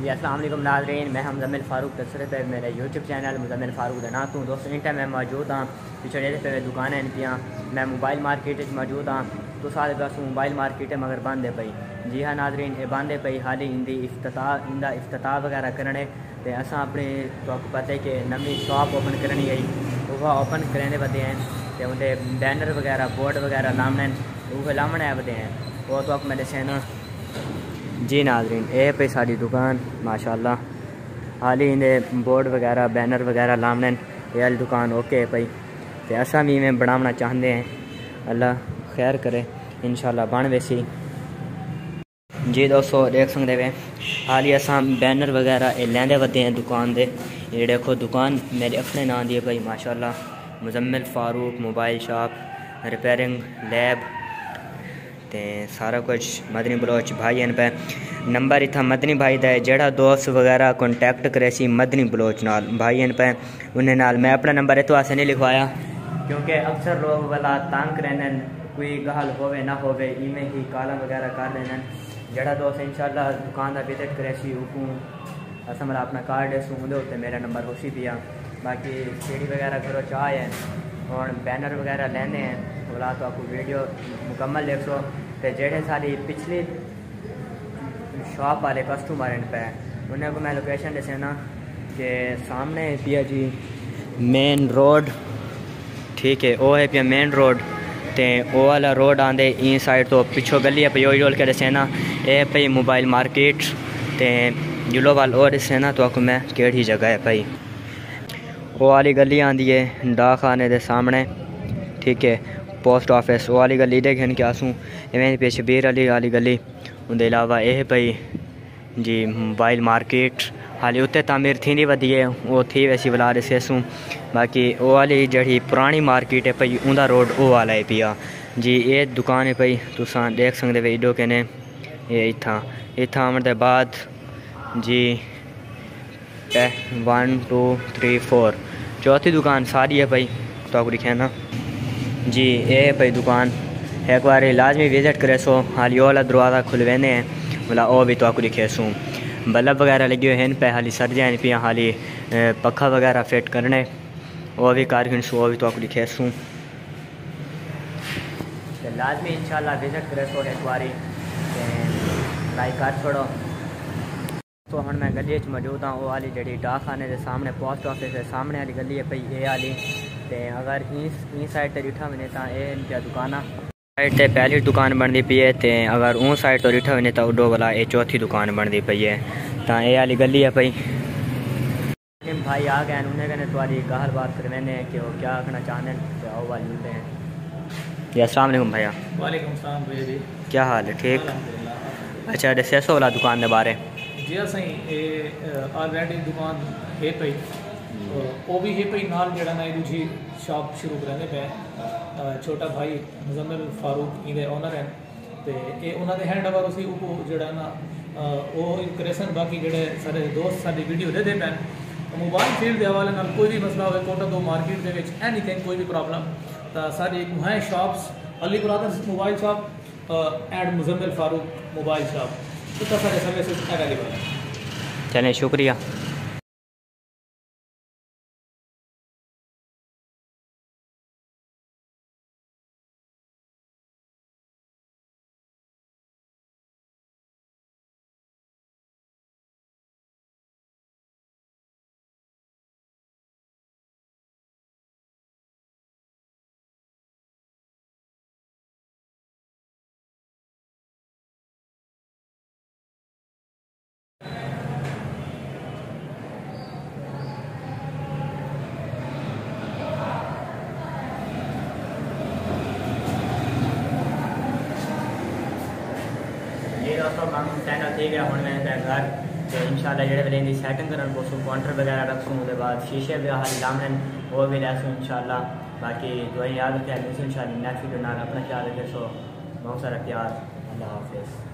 जी अस्सलाम वालेकुम नाज़रीन, मैं मुज़म्मिल फ़ारूक तसरे पे मेरे यूट्यूब चैनल मुज़म्मिल फ़ारूक देनात हूँ। दोस्तों इन टाइम मैं मौजूद हाँ पिछड़े पे दुकान है पियाँ मैं मोबाइल मार्केट मौजूद हाँ। तो सारे दस मोबाइल मार्केट मगर बंद है पई। जी हाँ नाज़रीन, ये बंद है पई हाली इंदी इफ्तिताह वगैरह करने ते असां अपने तो पता है कि नवी शॉप ओपन करनी गई वह ओपन करने बदे हैं तो उनके बैनर वगैरह बोर्ड वगैरह लामने वह लामने बदे हैं वो तो मैं दसेना। जी नाज़रीन, ये पे सारी दुकान माशाल्लाह हाल ही इंदे बोर्ड वगैरह बैनर वगैरह लामने ये वाली दुकान ओके पई तो असा भी में बनाना चाहते हैं, अल्लाह खैर करे इंशाल्लाह बन वैसी। जी दोस्तों देख सकते वे हाल ही असा बैनर वगैरह ये लेंदे वदे हैं दुकान दे। ये देखो दुकान मेरे अपने नाम दी है भाई माशाल्लाह, Muzammil Farooq mobile shop repairing lab ते सारा कुछ मदनी बलोच भाई पे नंबर इतना मदनी भाई का जेड़ा दोस्त वगैरह कॉन्टैक्ट करे सी मदनी बलोच नाल भाई पे उन्हें नाल मैं अपना नंबर इतो वास्ते नहीं लिखवाया क्योंकि अक्सर लोग वाला तंग रहने कोई गल होवे ना होवे इवें ही काला वगैरह कर लेना। जेड़ा दोस्त इंशाल्लाह दुकान का विजिट करे सी उको असा मतलब अपना कार्ड है उहदे उत्ते मेरा नंबर होसी पिया। बाकी सीढ़ी वगैरह करो चाह है और बैनर वगैरह लेने हैं बोला तो आपको वीडियो मुकम्मल देख सो तो जेड़े सारी पिछली शॉप वाले कस्टमर पे उन्हें को मैं लोकेशन दसेना कि सामने पिया जी मेन रोड, ठीक है वो है पिया मेन रोड तो वो वाला रोड आंदे इन साइड तो पिछो गली है पी ओल के दसेना ये पई मोबाइल मार्केट तो जुलो वाल और दसेना तो आपको मैं केड़ी जगह है पई वो वाली गली आंदी है डाकखाने के सामने, ठीक है पोस्ट ऑफिस वो वाली गली दे घन के आसूँ इवें पे शबीर अली वाली गली उनके अलावा यह पई जी मोबाइल मार्केट हाली उत्ते तामीर थी वधी है वो थी वैसी बुला रसेसूँ। बाकी वो वाली जड़ी पुरानी मार्केट है पई उनका रोड वो वाला है पिया जी। ये दुकान है पई तुसा देख सकते वे इडो कहने ये इतना आने के बाद जी 1 2 3 4 चौथी दुकान सारी है पई तो आपको दिखे ना जी। ये पई दुकान एक बार लाजमी विजिट करे सो हाली वाला दरवाज़ा खुलवेने हैं बोला वो भी तो आपको दिखे सूँ। बल्ब वगैरह लगे हुए हैं पे हाली सर्दियाँ पियाँ हाली पखा वगैरह फिट करने वो भी कारखन सो वो भी तो आपको दिखे सूँ लाजमी इंशाल्लाह विजिट करे सो एक बारी लाइक कर छोड़ो। तो हम मैं गली मौजूद हाँ वो वाली जी डाकखाने के सामने पोस्ट ऑफिस है सामने वाली गली है पई ये वाली तो अगर ई साइड से डिठा वने तो ये दुकान साइड से पहली दुकान बनती पई है तो अगर उन साइड तो डिठा वने तो उडो वाला ये चौथी दुकान बनती पई है तो ये वाली गली है पई। भाई आ गए उन्हें कहने तुम्हारी गहल बात करवाने कि वो क्या आखना चाहते हैं तो आओ वाली मिलते हैं। जी अस्सलाम वालेकुम भैया। वालेकुम सलाम भैया जी, क्या हाल है? ठीक। अच्छा दसो वाला दुकान के बारे जी असी ऑलरेडी दुकान है पई वो भी है पई नाल जड़ा ना दूजी शॉप शुरू कराने पे छोटा भाई मुज़म्मिल फ़ारूक इधे ओनर हैं तो ये उन्होंने हैंड ओवर उसी उको जड़ा ना वो करेसन। बाकी जड़े सारे दोस्त सारी वीडियो दे पैन मोबाइल फील्ड के हवाले नाल कोई भी मसला हो कोटा दो मार्केट के एनीथिंग कोई भी प्रॉब्लम तो सारी है shops Ali brothers mobile shop and Muzammil Farooq mobile shop तो सारे सर्विसेज अवेलेबल हैं। चलें शुक्रिया। दोस्तों काम चैनल ठीक है हम मैं घर तो इंशाल्लाह जेड़े वेले दी सेटिंग करन पोसू काउंटर वगैरह रखूँ उसके बाद शीशे भी हाल लामन वो भी लैसूँ इंशाल्लाह। बाकी दुआएं याद रखें इंशाल्लाह नेक्स्ट वीडियो नाल अपना ख्याल रखे सो बहुत सारा प्यार। अल्लाह हाफिज़।